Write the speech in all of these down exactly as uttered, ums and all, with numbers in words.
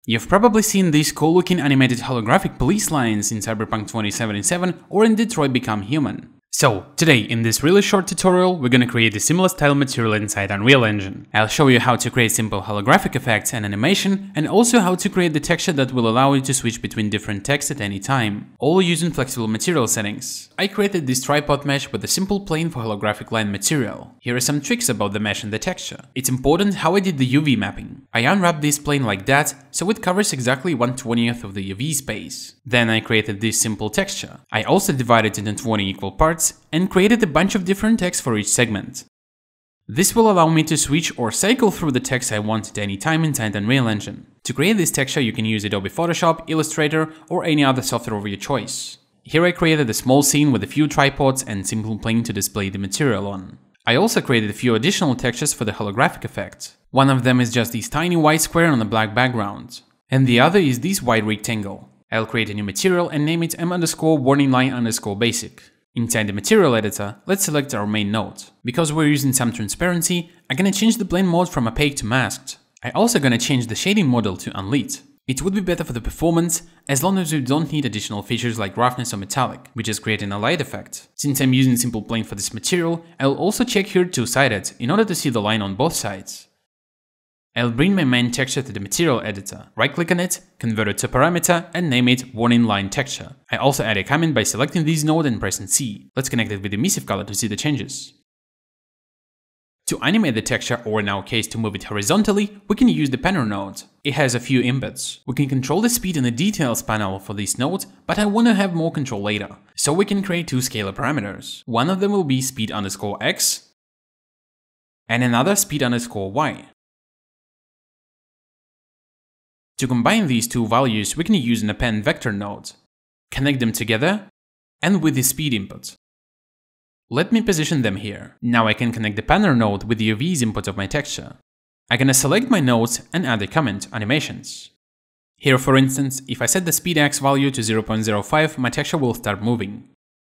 You've probably seen these cool looking animated holographic police lines in Cyberpunk twenty seventy-seven or in Detroit Become Human. So, today in this really short tutorial, we're gonna create a similar style material inside Unreal Engine. I'll show you how to create simple holographic effects and animation, and also how to create the texture that will allow you to switch between different texts at any time, all using flexible material settings. I created this tripod mesh with a simple plane for holographic line material. Here are some tricks about the mesh and the texture. It's important how I did the U V mapping. I unwrapped this plane like that, so it covers exactly one twentieth of the U V space. Then I created this simple texture. I also divided it into twenty equal parts and created a bunch of different text for each segment. This will allow me to switch or cycle through the text I want at any time inside Unreal Engine. To create this texture, you can use Adobe Photoshop, Illustrator, or any other software of your choice. Here I created a small scene with a few tripods and simple plane to display the material on. I also created a few additional textures for the holographic effect. One of them is just this tiny white square on a black background, and the other is this white rectangle. I'll create a new material and name it m underscore warning line underscore basic. Inside the material editor, let's select our main node. Because we're using some transparency, I'm gonna change the blend mode from opaque to masked. I'm also gonna change the shading model to unlit. It would be better for the performance, as long as we don't need additional features like roughness or metallic, which is creating a light effect. Since I'm using simple plane for this material, I'll also check here two-sided in order to see the line on both sides. I'll bring my main texture to the material editor, right-click on it, convert it to parameter, and name it warning line texture. I also add a comment by selecting this node and pressing C. Let's connect it with emissive color to see the changes. To animate the texture, or in our case to move it horizontally, we can use the panel node. It has a few inputs. We can control the speed in the details panel for this node, but I want to have more control later. So we can create two scalar parameters. One of them will be speed underscore x, and another speed underscore y. To combine these two values, we can use an append vector node, connect them together, and with the speed input. Let me position them here. Now I can connect the panel node with the U V's input of my texture. I'm gonna select my nodes and add a comment, animations. Here, for instance, if I set the speed x value to zero point zero five, my texture will start moving.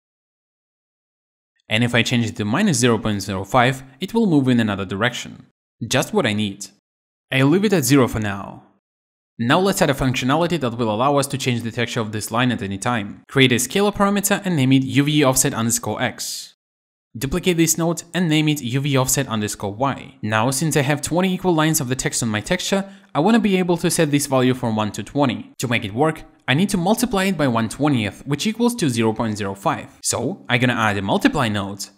And if I change it to minus zero point zero five, it will move in another direction. Just what I need. I'll leave it at zero for now. Now let's add a functionality that will allow us to change the texture of this line at any time. Create a scalar parameter and name it U V offset underscore x. Duplicate this node and name it U V offset underscore y. Now, since I have twenty equal lines of the text on my texture, I want to be able to set this value from one to twenty. To make it work, I need to multiply it by one twentieth, which equals to zero point zero five. So I'm gonna add a multiply node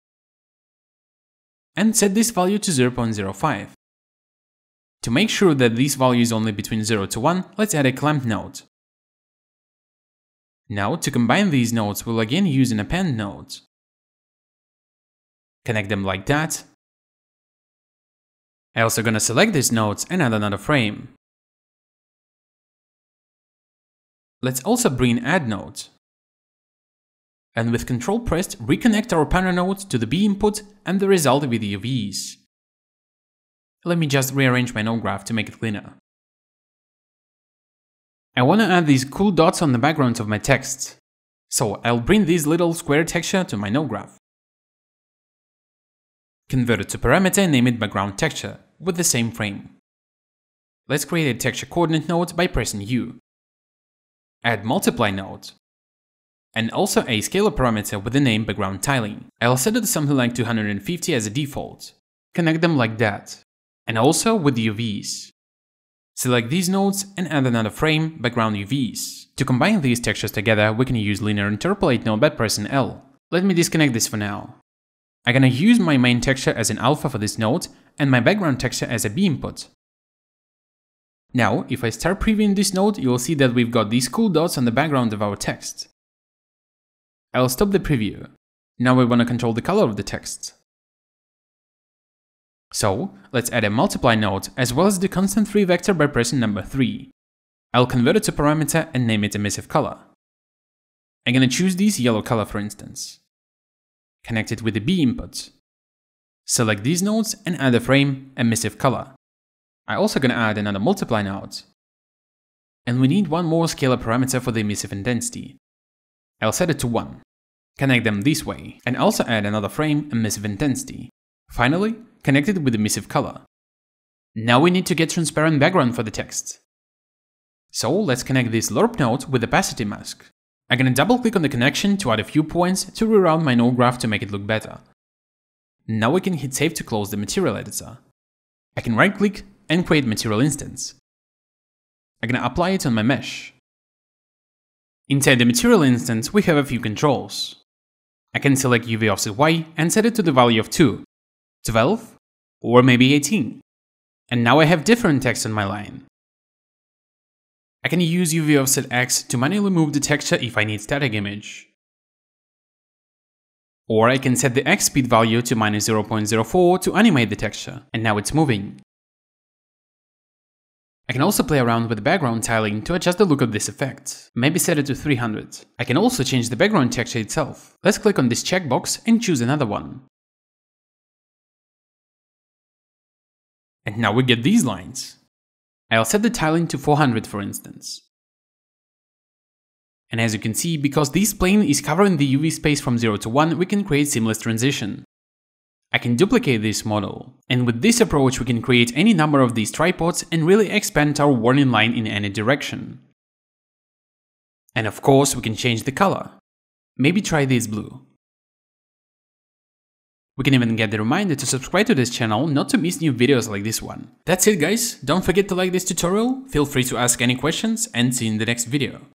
and set this value to zero point zero five. To make sure that this value is only between zero to one, let's add a clamp node. Now, to combine these nodes, we'll again use an append node. Connect them like that. I'm also gonna select these nodes and add another frame. Let's also bring add node. And with Control pressed, reconnect our panel node to the B input and the result with the U Vs. Let me just rearrange my node graph to make it cleaner. I want to add these cool dots on the backgrounds of my text. So I'll bring this little square texture to my node graph. Convert it to parameter and name it background texture with the same frame. Let's create a texture coordinate node by pressing U. Add multiply node. And also a scalar parameter with the name background tiling. I'll set it to something like two hundred fifty as a default. Connect them like that. And also with the U Vs. Select these nodes and add another frame, background U Vs. To combine these textures together, we can use linear interpolate node by pressing L. Let me disconnect this for now. I'm gonna use my main texture as an alpha for this node and my background texture as a B input. Now, if I start previewing this node, you will see that we've got these cool dots on the background of our text. I'll stop the preview. Now we wanna control the color of the text. So, let's add a multiply node as well as the constant three vector by pressing number three. I'll convert it to parameter and name it emissive color. I'm gonna choose this yellow color for instance. Connect it with the B input. Select these nodes and add a frame, emissive color. I'm also gonna add another multiply node. And we need one more scalar parameter for the emissive intensity. I'll set it to one. Connect them this way, and also add another frame, emissive intensity. Finally, connect it with emissive color. Now we need to get transparent background for the text. So let's connect this L O R P node with the opacity mask. I'm gonna double click on the connection to add a few points to reroute my node graph to make it look better. Now we can hit save to close the material editor. I can right click and create material instance. I'm gonna apply it on my mesh. Inside the material instance we have a few controls. I can select U V offset Y and set it to the value of two, twelve, or maybe eighteen. And now I have different text on my line. I can use U V offset X to manually move the texture if I need static image. Or I can set the X speed value to minus zero point zero four to animate the texture, and now it's moving. I can also play around with the background tiling to adjust the look of this effect, maybe set it to three hundred. I can also change the background texture itself. Let's click on this checkbox and choose another one. And now we get these lines. I'll set the tiling to four hundred for instance. And as you can see, because this plane is covering the U V space from zero to one, we can create seamless transition. I can duplicate this model, and with this approach we can create any number of these tripods and really expand our warning line in any direction. And of course we can change the color. Maybe try this blue. We can even get the reminder to subscribe to this channel not to miss new videos like this one. That's it guys, don't forget to like this tutorial, feel free to ask any questions and see you in the next video.